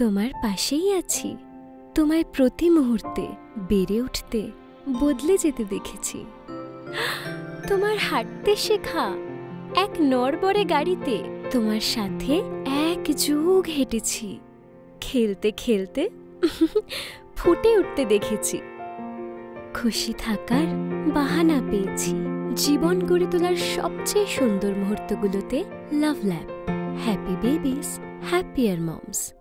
তোমার পাশেই আছি। তোমায় প্রতি মুহূর্তে বেড়ে উঠতে, বদলে যেতে দেখেছি। তোমার হাঁটতে শেখা এক নড়বড়ে গাড়িতে তোমার সাথে এক যুগ হেঁটেছি। খেলতে খেলতে ফুটে উঠতে দেখেছি। খুশি থাকার বাহানা পেয়েছি। জীবন গড়ে তোলার সবচেয়ে সুন্দর মুহূর্তগুলোতে love lab. Happy babies, happier moms.